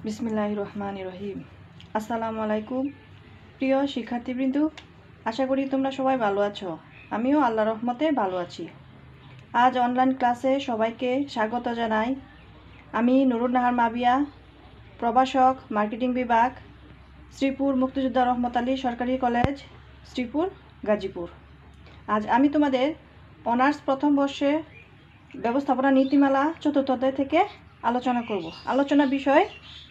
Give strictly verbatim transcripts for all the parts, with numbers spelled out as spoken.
বিসমিল্লাহির রহমানির রহিম। আসসালামু আলাইকুম প্রিয় শিক্ষার্থীবৃন্দ, আশা করি তোমরা সবাই ভালো আছো। আমিও আল্লাহর রহমতে ভালো আছি। আজ অনলাইন ক্লাসে সবাইকে স্বাগত জানাই। আমি নুরুন্নাহার মাবিয়া, প্রভাষক, মার্কেটিং বিভাগ, শ্রীপুর মুক্তিযোদ্ধা রহমত আলী সরকারি কলেজ, শ্রীপুর, গাজীপুর। আজ আমি তোমাদের অনার্স প্রথম বর্ষে ব্যবস্থাপনা নীতিমালা চতুর্থ অধ্যায় থেকে আলোচনা করব। আলোচনা বিষয়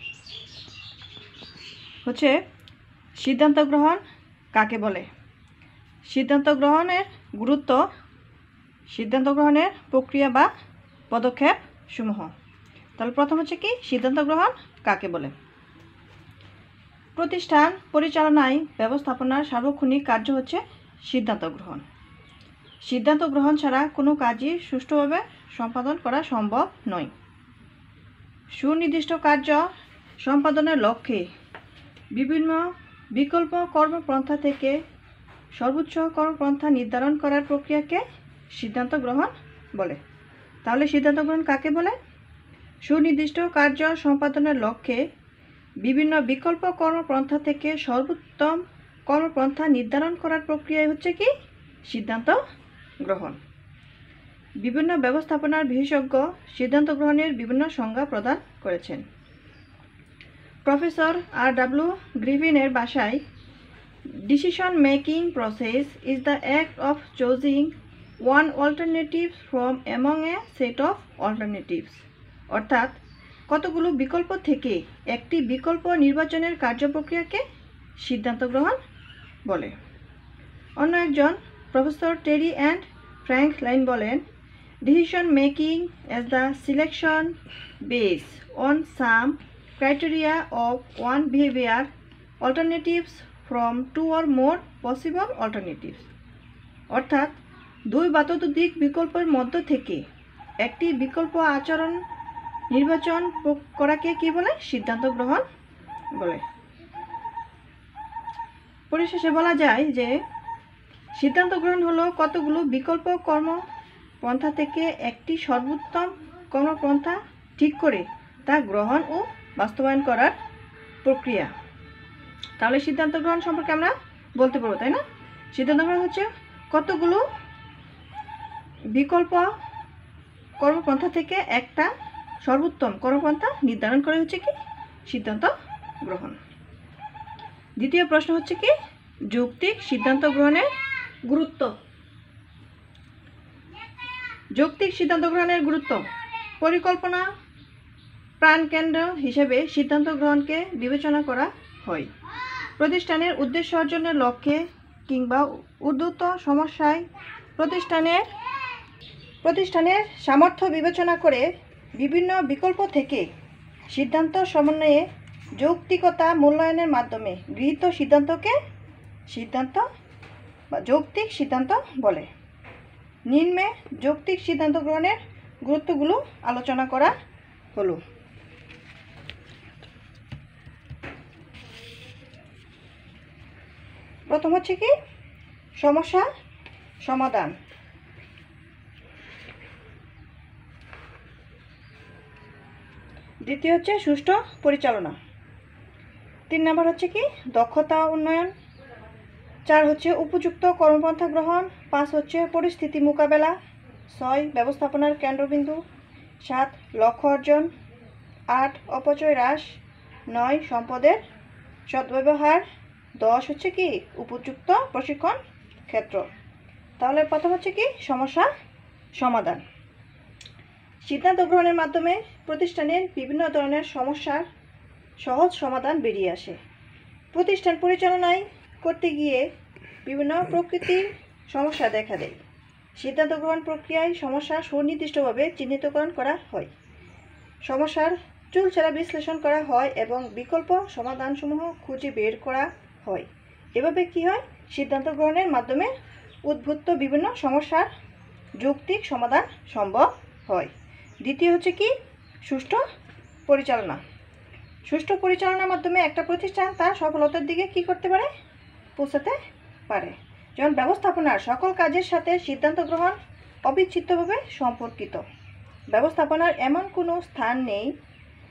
হচ্ছে সিদ্ধান্ত গ্রহণ কাকে বলে, সিদ্ধান্ত গ্রহণের গুরুত্ব, সিদ্ধান্ত গ্রহণের প্রক্রিয়া বা পদক্ষেপ সমূহ। তাহলে প্রথম হচ্ছে কি সিদ্ধান্ত গ্রহণ কাকে বলে। প্রতিষ্ঠান পরিচালনায় ব্যবস্থাপনার সার্বক্ষণিক কার্য হচ্ছে সিদ্ধান্ত গ্রহণ। সিদ্ধান্ত গ্রহণ ছাড়া কোনো কাজই সুষ্ঠুভাবে সম্পাদন করা সম্ভব নয়। সুনির্দিষ্ট কার্য সম্পাদনের লক্ষ্যে বিভিন্ন বিকল্প কর্মপন্থা থেকে সর্বোচ্চ কর্মপন্থা নির্ধারণ করার প্রক্রিয়াকে সিদ্ধান্ত গ্রহণ বলে। তাহলে সিদ্ধান্ত গ্রহণ কাকে বলে? সুনির্দিষ্ট কার্য সম্পাদনের লক্ষ্যে বিভিন্ন বিকল্প কর্মপন্থা থেকে সর্বোত্তম কর্মপন্থা নির্ধারণ করার প্রক্রিয়া হচ্ছে কি সিদ্ধান্ত গ্রহণ। বিভিন্ন ব্যবস্থাপনার বিশেষজ্ঞ সিদ্ধান্ত গ্রহণের বিভিন্ন সংজ্ঞা প্রদান করেছেন। প্রফেসর আর ডাব্লিউ গ্রিফিনের ভাষায়, decision making process is the act of choosing one alternative from among a set of alternatives. অর্থাৎ কতগুলো বিকল্প থেকে একটি বিকল্প নির্বাচনের কার্যপ্রক্রিয়াকে সিদ্ধান্ত গ্রহণ বলে। অন্য একজন professor Terry and Franklin বলেন, decision making as the selection based on some criteria of one behavior alternatives from two or more possible alternatives। অর্থাৎ দুই বা ততোধিক বিকল্পের মধ্য থেকে একটি বিকল্প আচরণ নির্বাচন করাকে কি বলে সিদ্ধান্ত গ্রহণ বলে। পরিশেষে বলা যায় যে সিদ্ধান্ত গ্রহণ হলো কতগুলো বিকল্প কর্ম পন্থা থেকে একটি সর্বোত্তম কর্মপন্থা ঠিক করে তা গ্রহণ ও বাস্তবায়ন করার প্রক্রিয়া। তাহলে সিদ্ধান্ত গ্রহণ সম্পর্কে আমরা বলতে পারবো, তাই না? সিদ্ধান্ত গ্রহণ হচ্ছে কতগুলো বিকল্প কর্মপন্থা থেকে একটা সর্বোত্তম কর্মপন্থা নির্ধারণ করে হচ্ছে কি সিদ্ধান্ত গ্রহণ। দ্বিতীয় প্রশ্ন হচ্ছে কি যৌক্তিক সিদ্ধান্ত গ্রহণের গুরুত্ব। যৌক্তিক সিদ্ধান্ত গ্রহণের গুরুত্ব। পরিকল্পনা প্রাণকেন্দ্র হিসেবে সিদ্ধান্ত গ্রহণকে বিবেচনা করা হয়। প্রতিষ্ঠানের উদ্দেশ্য অর্জনের লক্ষ্যে কিংবা উদ্ভূত সমস্যায় প্রতিষ্ঠানের প্রতিষ্ঠানের সামর্থ্য বিবেচনা করে বিভিন্ন বিকল্প থেকে সিদ্ধান্ত সমন্বয়ে যৌক্তিকতা মূল্যায়নের মাধ্যমে গৃহীত সিদ্ধান্তকে সিদ্ধান্ত বা যৌক্তিক সিদ্ধান্ত বলে। নিম্নে যৌক্তিক সিদ্ধান্ত গ্রহণের গুরুত্বগুলো আলোচনা করা হলো। প্রথম হচ্ছে কি সমস্যা সমাধান। দ্বিতীয় হচ্ছে সুষ্ঠু পরিচালনা। তিন নম্বর হচ্ছে কি দক্ষতা উন্নয়ন। চার হচ্ছে উপযুক্ত কর্মপন্থা গ্রহণ। পাঁচ হচ্ছে পরিস্থিতি মোকাবেলা। ছয় ব্যবস্থাপনার কেন্দ্রবিন্দু। সাত লক্ষ্য অর্জন। আট অপচয় হ্রাস। নয় সম্পদের সদ্ব্যবহার। দশ হচ্ছে কি উপযুক্ত প্রশিক্ষণ ক্ষেত্র। তাহলে প্রথম হচ্ছে কি সমস্যা সমাধান। সিদ্ধান্ত গ্রহণের মাধ্যমে প্রতিষ্ঠানের বিভিন্ন ধরনের সমস্যার সহজ সমাধান বেরিয়ে আসে। প্রতিষ্ঠান পরিচালনায় করতে গিয়ে বিভিন্ন প্রকৃতির সমস্যা দেখা দেয়। সিদ্ধান্ত গ্রহণ প্রক্রিয়ায় সমস্যা সুনির্দিষ্টভাবে চিহ্নিতকরণ করা হয়, সমস্যার চুলচেরা বিশ্লেষণ করা হয় এবং বিকল্প সমাধানসমূহ খুঁজে বের করা হয়। এভাবে কি হয় সিদ্ধান্ত গ্রহণের মাধ্যমে উদ্ভূত বিভিন্ন সমস্যার যৌক্তিক সমাধান সম্ভব হয়। দ্বিতীয় হচ্ছে কি সুষ্ঠু পরিচালনা। সুষ্ঠু পরিচালনার মাধ্যমে একটা প্রতিষ্ঠান তার সফলতার দিকে কি করতে পারে পৌঁছাতে পারে। যেমন ব্যবস্থাপনার সকল কাজের সাথে সিদ্ধান্ত গ্রহণ অবিচ্ছেদ্যভাবে সম্পর্কিত। ব্যবস্থাপনার এমন কোনো স্থান নেই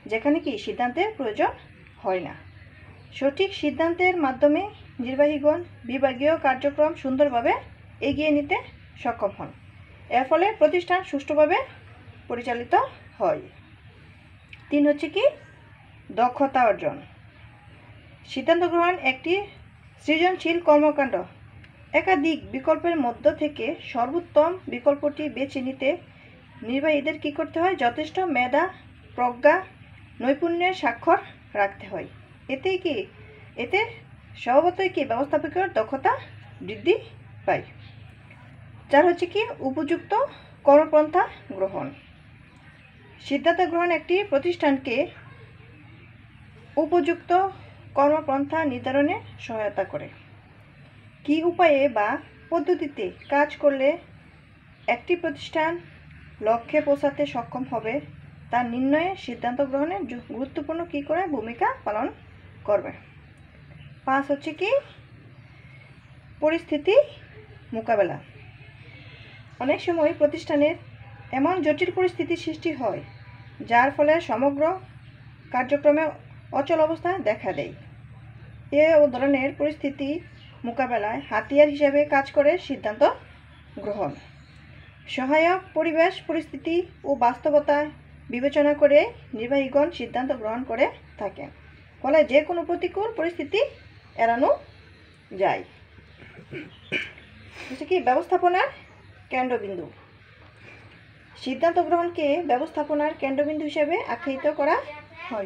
যেখানে কি সিদ্ধান্তের প্রয়োজন হয় না। সঠিক সিদ্ধান্তের মাধ্যমে নির্বাহীগণ বিভাগীয় কার্যক্রম সুন্দরভাবে এগিয়ে নিতে সক্ষম হন। এর ফলে প্রতিষ্ঠান সুষ্ঠুভাবে পরিচালিত হয়। তিন হচ্ছে কি দক্ষতা অর্জন। সিদ্ধান্ত গ্রহণ একটি সৃজনশীল কর্মকাণ্ড। একাধিক বিকল্পের মধ্য থেকে সর্বোত্তম বিকল্পটি বেছে নিতে নির্বাহীদের কী করতে হয়? যথেষ্ট মেধা, প্রজ্ঞা, নৈপুণ্যের স্বাক্ষর রাখতে হয়। এতেই কি এতে স্বভাবতই কি ব্যবস্থাপকের দক্ষতা বৃদ্ধি পায়। চার হচ্ছে কি উপযুক্ত কর্মপন্থা গ্রহণ। সিদ্ধান্ত গ্রহণ একটি প্রতিষ্ঠানকে উপযুক্ত কর্মপন্থা নির্ধারণে সহায়তা করে। কী উপায়ে বা পদ্ধতিতে কাজ করলে একটি প্রতিষ্ঠান লক্ষ্যে পৌঁছাতে সক্ষম হবে তা নির্ণয়ে সিদ্ধান্ত গ্রহণে গুরুত্বপূর্ণ কী করে ভূমিকা পালন করবে। পাঁচ হচ্ছে কি পরিস্থিতি মোকাবেলা। অনেক সময় প্রতিষ্ঠানের এমন জটিল পরিস্থিতির সৃষ্টি হয় যার ফলে সমগ্র কার্যক্রমে অচল অবস্থা দেখা দেয়। এ ধরনের পরিস্থিতি মোকাবেলায় হাতিয়ার হিসেবে কাজ করে সিদ্ধান্ত গ্রহণ। সহায়ক পরিবেশ পরিস্থিতি ও বাস্তবতা বিবেচনা করে নির্বাহীগণ সিদ্ধান্ত গ্রহণ করে থাকেন। ফলে যে কোনো প্রতিকূল পরিস্থিতি এড়ানো যায়। হচ্ছে কি ব্যবস্থাপনার কেন্দ্রবিন্দু। সিদ্ধান্ত গ্রহণকে ব্যবস্থাপনার কেন্দ্রবিন্দু হিসেবে আখ্যায়িত করা হয়।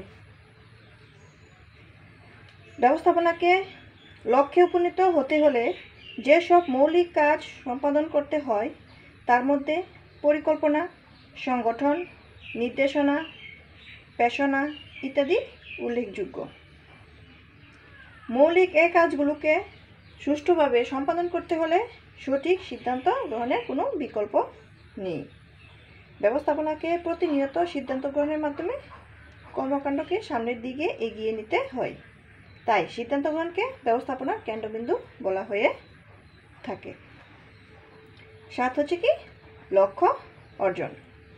ব্যবস্থাপনাকে লক্ষ্যে উপনীত হতে হলে যেসব মৌলিক কাজ সম্পাদন করতে হয় তার মধ্যে পরিকল্পনা, সংগঠন, নির্দেশনা, পেশনা ইত্যাদি উল্লেখযোগ্য। মৌলিক এই কাজগুলোকে সুষ্ঠুভাবে সম্পাদন করতে হলে সঠিক সিদ্ধান্ত গ্রহণের কোনো বিকল্প নেই। ব্যবস্থাপনাকে প্রতিনিয়ত সিদ্ধান্ত গ্রহণের মাধ্যমে কর্মকাণ্ডকে সামনের দিকে এগিয়ে নিতে হয়। তাই সিদ্ধান্ত গ্রহণকে ব্যবস্থাপনার কেন্দ্রবিন্দু বলা হয়ে থাকে। সাত হচ্ছে কি লক্ষ্য অর্জন।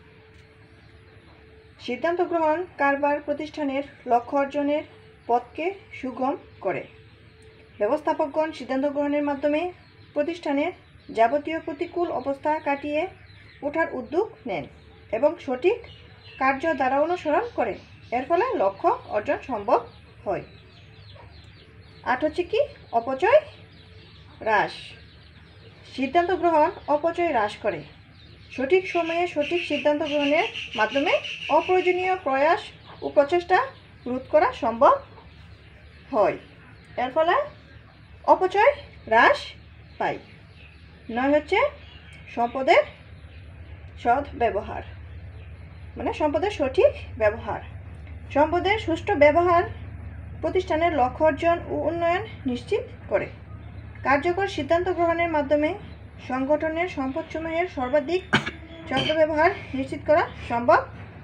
সিদ্ধান্ত গ্রহণ কারবার প্রতিষ্ঠানের লক্ষ্য অর্জনের পথকে সুগম করে। ব্যবস্থাপকগণ সিদ্ধান্ত গ্রহণের মাধ্যমে প্রতিষ্ঠানের যাবতীয় প্রতিকূল অবস্থা কাটিয়ে ওঠার উদ্যোগ নেন এবং সঠিক কার্য দ্বারা অনুসরণ করে। এর ফলে লক্ষ্য অর্জন সম্ভব হয়। আট হচ্ছে কি অপচয় হ্রাস। সিদ্ধান্ত গ্রহণ অপচয় হ্রাস করে। সঠিক সময়ে সঠিক সিদ্ধান্ত গ্রহণের মাধ্যমে অপ্রয়োজনীয় প্রয়াস ও প্রচেষ্টা রোধ করা সম্ভব হয়। এর ফলে অপচয় হ্রাস পায়। নয় হচ্ছে সম্পদের সৎ ব্যবহার, মানে সম্পদের সঠিক ব্যবহার। সম্পদের সুষ্ঠু ব্যবহার প্রতিষ্ঠানের লক্ষ্য অর্জন ও উন্নয়ন নিশ্চিত করে। কার্যকর সিদ্ধান্ত গ্রহণের মাধ্যমে সংগঠনের সম্পদসমূহের সর্বাধিক সদ্ব্যবহার নিশ্চিত করা সম্ভব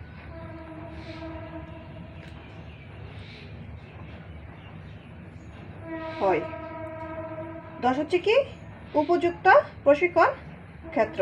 হয়। দশ হচ্ছে কি উপযুক্ত প্রশিক্ষণ ক্ষেত্র।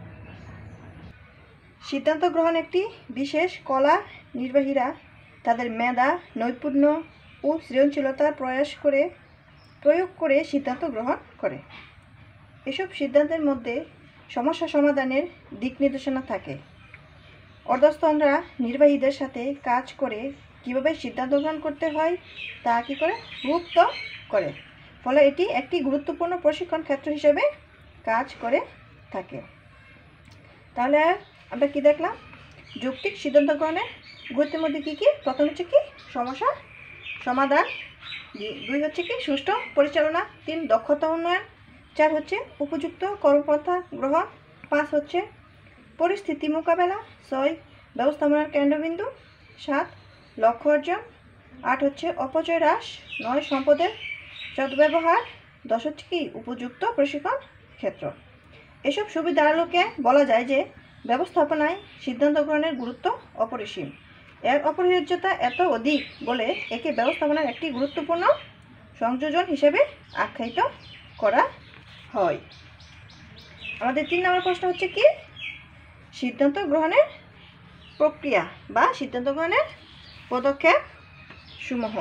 সিদ্ধান্ত গ্রহণ একটি বিশেষ কলা। নির্বাহীরা তাদের মেধা, নৈপুণ্য ও সৃজনশীলতার প্রয়াস করে প্রয়োগ করে সিদ্ধান্ত গ্রহণ করে। এসব সিদ্ধান্তের মধ্যে সমস্যা সমাধানের দিক নির্দেশনা থাকে। অধস্তনরা নির্বাহীদের সাথে কাজ করে কীভাবে সিদ্ধান্ত গ্রহণ করতে হয় তা কী করে গুপ্ত করে। ফলে এটি একটি গুরুত্বপূর্ণ প্রশিক্ষণ ক্ষেত্র হিসেবে কাজ করে থাকে। তাহলে আমরা কি দেখলাম? যৌক্তিক সিদ্ধান্ত গ্রহণের গুরুত্বের মধ্যে কী কী? প্রথম হচ্ছে কি সমস্যা সমাধান, দুই হচ্ছে কি সুষ্ঠু পরিচালনা, তিন দক্ষতা উন্নয়ন, চার হচ্ছে উপযুক্ত কর্মপন্থা গ্রহণ, পাঁচ হচ্ছে পরিস্থিতি মোকাবেলা, ছয় ব্যবস্থাপনার কেন্দ্রবিন্দু, সাত লক্ষ্য অর্জন, আট হচ্ছে অপচয় হ্রাস, নয় সম্পদের সদ্ব্যবহার, দশ হচ্ছে কি উপযুক্ত প্রশিক্ষণ ক্ষেত্র। এসব সুবিধার আলোকে বলা যায় যে ব্যবস্থাপনায় সিদ্ধান্ত গ্রহণের গুরুত্ব অপরিসীম। এর অপরিহার্যতা এত অধিক বলে একে ব্যবস্থাপনার একটি গুরুত্বপূর্ণ সংযোজন হিসেবে আখ্যায়িত করা হয়। আমাদের তিন নম্বর প্রশ্ন হচ্ছে কি সিদ্ধান্ত গ্রহণের প্রক্রিয়া বা সিদ্ধান্ত গ্রহণের পদক্ষেপ সমূহ।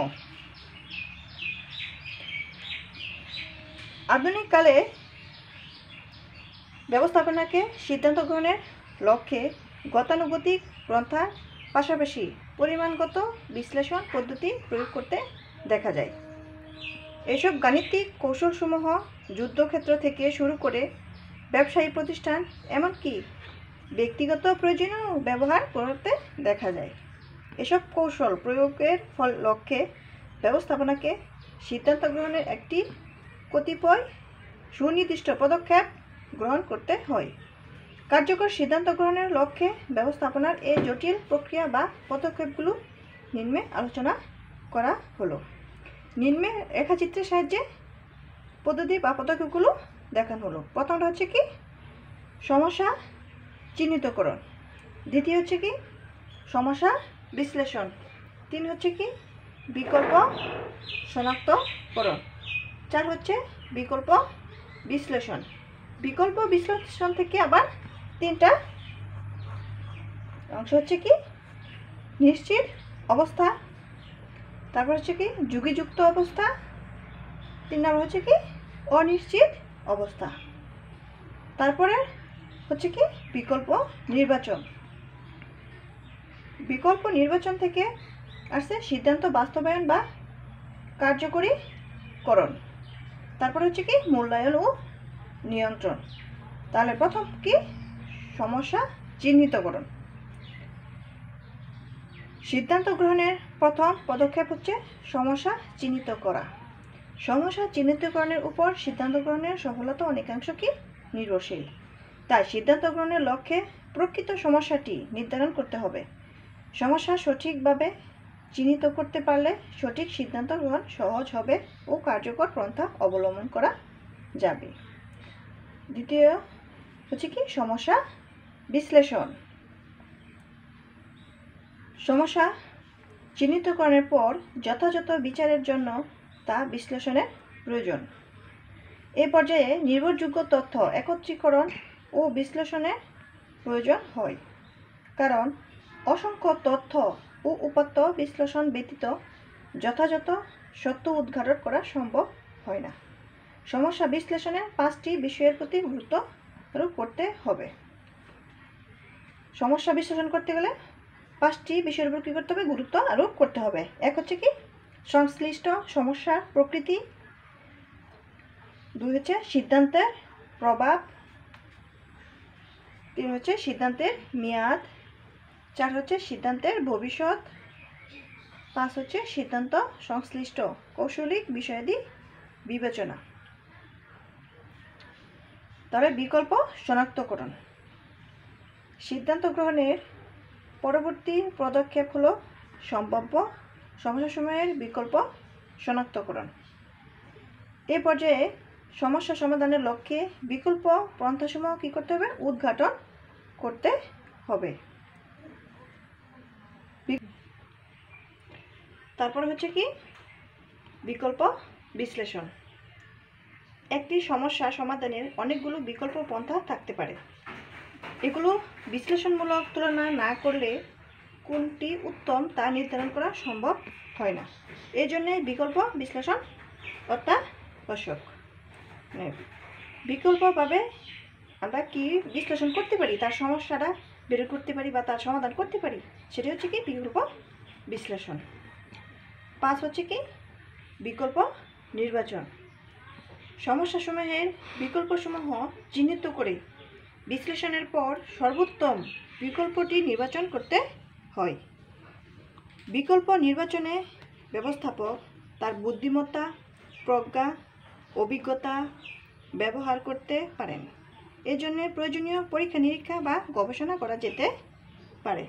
আধুনিক কালে ব্যবস্থাপনাকে সিদ্ধান্ত গ্রহণের লক্ষ্যে গতানুগতিক পন্থার পাশাপাশি পরিমাণগত বিশ্লেষণ পদ্ধতি প্রয়োগ করতে দেখা যায়। এসব গাণিতিক কৌশলসমূহ যুদ্ধক্ষেত্র থেকে শুরু করে ব্যবসায়ী প্রতিষ্ঠান এমনকি ব্যক্তিগত প্রয়োজনেও ব্যবহার করতে দেখা যায়। এসব কৌশল প্রয়োগের ফল লক্ষ্যে ব্যবস্থাপনাকে সিদ্ধান্ত গ্রহণের একটি কতিপয় সুনির্দিষ্ট পদক্ষেপ গ্রহণ করতে হয়। কার্যকর সিদ্ধান্ত গ্রহণের লক্ষ্যে ব্যবস্থাপনার এই জটিল প্রক্রিয়া বা পদক্ষেপগুলো নিম্নে আলোচনা করা হলো। নিম্নে রেখাচিত্রের সাহায্যে পদ্ধতি বা পদক্ষেপগুলো দেখানো হলো। প্রথমটা হচ্ছে কি সমস্যা চিহ্নিতকরণ, দ্বিতীয় হচ্ছে কি সমস্যা বিশ্লেষণ, তিন হচ্ছে কি বিকল্প শনাক্তকরণ, চার হচ্ছে বিকল্প বিশ্লেষণ। বিকল্প বিশ্লেষণ থেকে আবার তিনটা অংশ হচ্ছে কি নিশ্চিত অবস্থা, তারপর হচ্ছে কি যুক্তিযুক্ত অবস্থা, তিন নম্বর হচ্ছে কি অনিশ্চিত অবস্থা, তারপরে হচ্ছে কি বিকল্প নির্বাচন। বিকল্প নির্বাচন থেকে আসছে সিদ্ধান্ত বাস্তবায়ন বা কার্যকরীকরণ, তারপর হচ্ছে কি মূল্যায়ন ও নিয়ন্ত্রণ। তাহলে প্রথম কি সমস্যা চিহ্নিতকরণ। সিদ্ধান্ত গ্রহণের প্রথম পদক্ষেপ হচ্ছে সমস্যা চিহ্নিত করা। সমস্যা চিহ্নিতকরণের উপর সিদ্ধান্ত গ্রহণের সফলতা অনেকাংশ কি নির্ভরশীল। তাই সিদ্ধান্ত গ্রহণের লক্ষ্যে প্রকৃত সমস্যাটি নির্ধারণ করতে হবে। সমস্যা সঠিকভাবে চিহ্নিত করতে পারলে সঠিক সিদ্ধান্ত গ্রহণ সহজ হবে ও কার্যকর পন্থা অবলম্বন করা যাবে। দ্বিতীয় হচ্ছে কি সমস্যা বিশ্লেষণ। সমস্যা চিহ্নিতকরণের পর যথাযথ বিচারের জন্য তা বিশ্লেষণের প্রয়োজন। এ পর্যায়ে নির্ভরযোগ্য তথ্য একত্রীকরণ ও বিশ্লেষণের প্রয়োজন হয়, কারণ অসংখ্য তথ্য ও উপাত্ত বিশ্লেষণ ব্যতীত যথাযথ সত্য উদ্ঘাটন করা সম্ভব হয় না। সমস্যা বিশ্লেষণের পাঁচটি বিষয়ের প্রতি গুরুত্ব আরোপ করতে হবে। সমস্যা বিশ্লেষণ করতে গেলে পাঁচটি বিষয়ের উপর কী করতে হবে গুরুত্ব আরোপ করতে হবে। এক হচ্ছে কি সংশ্লিষ্ট সমস্যার প্রকৃতি, দুই হচ্ছে সিদ্ধান্তের প্রভাব, তিন হচ্ছে সিদ্ধান্তের মেয়াদ, চার হচ্ছে সিদ্ধান্তের ভবিষ্যৎ, পাঁচ হচ্ছে সিদ্ধান্ত সংশ্লিষ্ট কৌশলিক বিষয়াদি বিবেচনা। তবে বিকল্প শনাক্তকরণ। সিদ্ধান্ত গ্রহণের পরবর্তী পদক্ষেপ হলো সম্ভাব্য সমস্যাসমূহের বিকল্প শনাক্তকরণ। এ পর্যায়ে সমস্যা সমাধানের লক্ষ্যে বিকল্প পন্থাসমূহ কী করতে হবে উদ্ঘাটন করতে হবে। তারপরে হচ্ছে কি বিকল্প বিশ্লেষণ। একটি সমস্যা সমাধানের অনেকগুলো বিকল্প পন্থা থাকতে পারে। এগুলো বিশ্লেষণমূলক তুলনা না করলে কোনটি উত্তম তা নির্ধারণ করা সম্ভব হয় না। এই জন্যে বিকল্প বিশ্লেষণ অত্যাবশ্যক। বিকল্পভাবে আমরা কি বিশ্লেষণ করতে পারি, তার সমস্যাটা বের করতে পারি বা তার সমাধান করতে পারি, সেটি হচ্ছে কি বিকল্প বিশ্লেষণ। পাঁচ হচ্ছে কি বিকল্প নির্বাচন। সমস্যাসমূহের বিকল্পসমূহ চিহ্নিত করে বিশ্লেষণের পর সর্বোত্তম বিকল্পটি নির্বাচন করতে হয়। বিকল্প নির্বাচনে ব্যবস্থাপক তার বুদ্ধিমত্তা, প্রজ্ঞা, অভিজ্ঞতা ব্যবহার করতে পারেন। এজন্য প্রয়োজনীয় পরীক্ষা নিরীক্ষা বা গবেষণা করা যেতে পারে।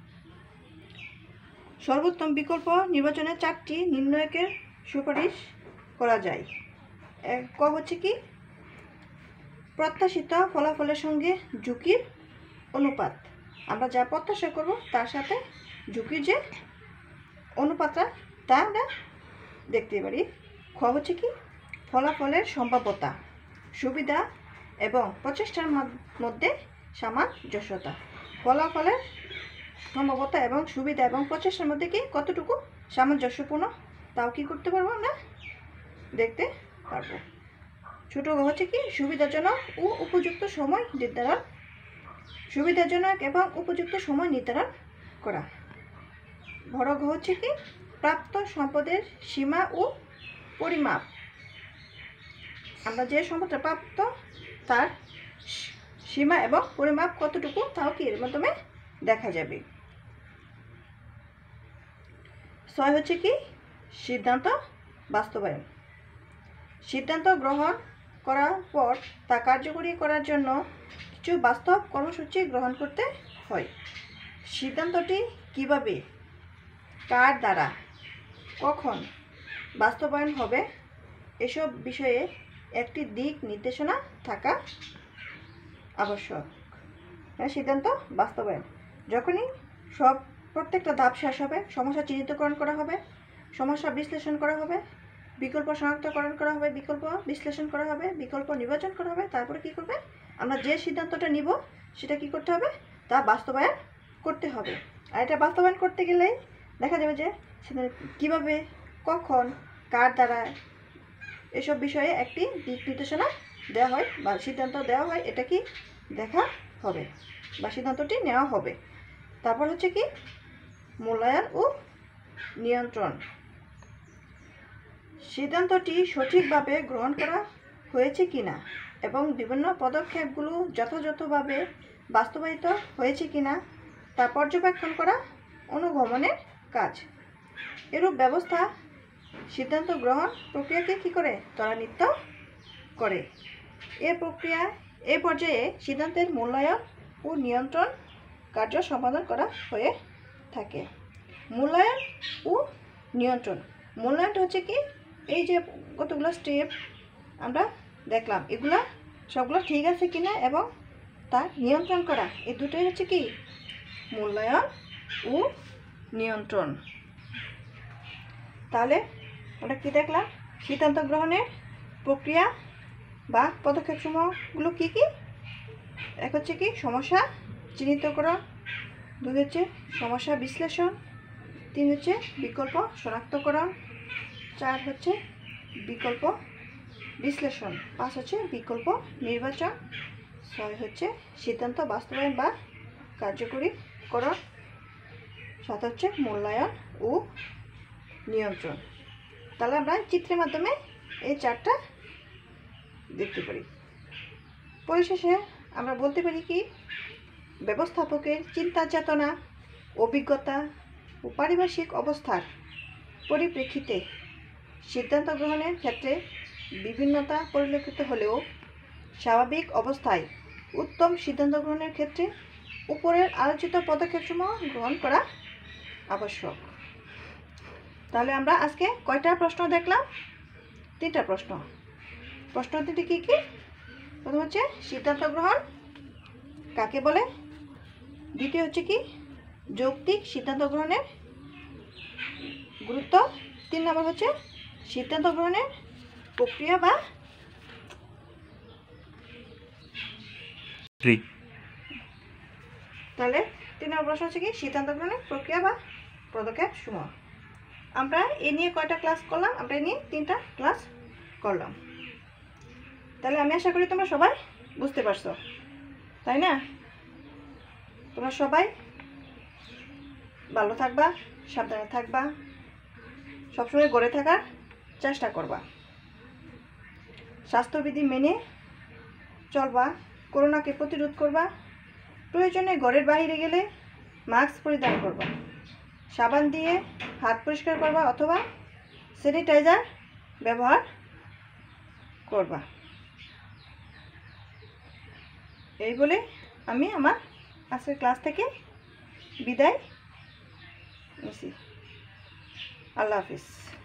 সর্বোত্তম বিকল্প নির্বাচনে চারটি নির্ণায়কের সুপারিশ করা যায়। এক ক হচ্ছে কি প্রত্যাশিত ফলাফলের সঙ্গে ঝুঁকির অনুপাত। আমরা যা প্রত্যাশা করব তার সাথে ঝুঁকির যে অনুপাতটা তা আমরা দেখতে পারি। খ হচ্ছে কি ফলাফলের সম্ভাব্যতা, সুবিধা এবং প্রচেষ্টার মধ্যে সামঞ্জস্যতা। ফলাফলের সম্ভবতা এবং সুবিধা এবং প্রচেষ্টার মধ্যে কি কতটুকু সামঞ্জস্যপূর্ণ তাও কি করতে পারবো আমরা দেখতে পারবো। ছোট গ হচ্ছে কি সুবিধাজনক ও উপযুক্ত সময় নির্ধারণ, সুবিধাজনক এবং উপযুক্ত সময় নির্ধারণ করা। বড় ঘ হচ্ছে কি প্রাপ্ত সম্পদের সীমা ও পরিমাপ, আমরা যে সম্পদটা প্রাপ্ত তার সীমা এবং পরিমাপ কতটুকু তাও কি এর মাধ্যমে দেখা যাবে। ছয় হচ্ছে কি সিদ্ধান্ত বাস্তবায়ন, সিদ্ধান্ত গ্রহণ করার পর তা কার্যকরী করার জন্য কিছু বাস্তব কর্মসূচি গ্রহণ করতে হয়। সিদ্ধান্তটি কিভাবে, কার দ্বারা, কখন বাস্তবায়ন হবে এসব বিষয়ে একটি দিক নির্দেশনা থাকা আবশ্যক। সিদ্ধান্ত বাস্তবায়ন যখনই সব প্রত্যেকটা ধাপ শেষ হবে, সমস্যা চিহ্নিতকরণ করা হবে, সমস্যা বিশ্লেষণ করা হবে, বিকল্প শনাক্তকরণ করা হবে, বিকল্প বিশ্লেষণ করা হবে, বিকল্প নির্বাচন করা হবে, তারপরে কি করবে আমরা যে সিদ্ধান্তটা নিব সেটা কি করতে হবে তা বাস্তবায়ন করতে হবে। আর এটা বাস্তবায়ন করতে গেলে দেখা যাবে যে কিভাবে, কখন, কার দ্বারা এসব বিষয়ে একটি দিক নির্দেশনা দেওয়া হয় বা সিদ্ধান্ত দেওয়া হয়, এটা কি দেখা হবে বা সিদ্ধান্তটি নেওয়া হবে। তারপর হচ্ছে কি মূল্যায়ন ও নিয়ন্ত্রণ, সিদ্ধান্তটি সঠিকভাবে গ্রহণ করা হয়েছে কিনা এবং বিভিন্ন পদক্ষেপগুলো যথাযথভাবে বাস্তবায়িত হয়েছে কিনা তা পর্যবেক্ষণ করা অনুগমনের কাজ। এরূপ ব্যবস্থা সিদ্ধান্ত গ্রহণ প্রক্রিয়াকে কী করে ত্বরান্বিত করে। এ প্রক্রিয়া এ পর্যায়ে সিদ্ধান্তের মূল্যায়ন ও নিয়ন্ত্রণ কার্য সম্পাদন করা হয়ে থাকে। মূল্যায়ন ও নিয়ন্ত্রণ, মূল্যায়নটা হচ্ছে কি এই যে কতগুলো স্টেপ আমরা দেখলাম এগুলা সবগুলো ঠিক আছে কিনা এবং তা নিয়ন্ত্রণ করা, এই দুটোই হচ্ছে কি মূল্যায়ন ও নিয়ন্ত্রণ। তাহলে আমরা কি দেখলাম, সিদ্ধান্ত গ্রহণের প্রক্রিয়া বা পদক্ষেপসমূহগুলো কি কি, এক হচ্ছে কি সমস্যা চিহ্নিতকরণ, দুই হচ্ছে সমস্যা বিশ্লেষণ, তিন হচ্ছে বিকল্প শনাক্তকরণ, চার হচ্ছে বিকল্প বিশ্লেষণ, পাঁচ হচ্ছে বিকল্প নির্বাচন, ছয় হচ্ছে সিদ্ধান্ত বাস্তবায়ন বা কার্যকরীকরণ, সাত হচ্ছে মূল্যায়ন ও নিয়ন্ত্রণ। তাহলে আমরা চিত্রের মাধ্যমে এই চারটা দেখতে পারি। পরিশেষে আমরা বলতে পারি কি ব্যবস্থাপকের চিন্তা চেতনা, অভিজ্ঞতা ও পারিপার্শ্বিক অবস্থার পরিপ্রেক্ষিতে সিদ্ধান্ত গ্রহণের ক্ষেত্রে বিভিন্নতা পরিলক্ষিত হলেও স্বাভাবিক অবস্থায় উত্তম সিদ্ধান্ত গ্রহণের ক্ষেত্রে উপরের আলোচিত পদক্ষেপসমূহ গ্রহণ করা আবশ্যক। তাহলে আমরা আজকে কয়টা প্রশ্ন দেখলাম, তিনটা প্রশ্ন। প্রশ্ন তিনটি কী কী, প্রথম হচ্ছে সিদ্ধান্ত গ্রহণ কাকে বলে, দ্বিতীয় হচ্ছে কি যৌক্তিক সিদ্ধান্ত গ্রহণের গুরুত্ব, তিন নম্বর হচ্ছে সিদ্ধান্ত গ্রহণের প্রক্রিয়া বা তাহলে তিন নম্বর প্রশ্ন হচ্ছে কি সিদ্ধান্ত গ্রহণের প্রক্রিয়া বা পদক্ষেপ সমূহ। আমরা এ নিয়ে কয়টা ক্লাস করলাম, আমরা এ নিয়ে তিনটা ক্লাস করলাম। তাহলে আমি আশা করি তোমরা সবাই বুঝতে পারছো, তাই না? তোমরা সবাই ভালো থাকবা, সাবধানে থাকবা, সবসময় গড়ে থাকার চেষ্টা করবা, স্বাস্থ্যবিধি মেনে চলবা, করোনাকে প্রতিরোধ করবা, প্রয়োজনে ঘরের বাইরে গেলে মাস্ক পরিধান করবা, সাবান দিয়ে হাত পরিষ্কার করবা অথবা স্যানিটাইজার ব্যবহার করবা। এই বলে আমি আমার আজকের ক্লাস থেকে বিদায় নিছি। আল্লাহ হাফিজ।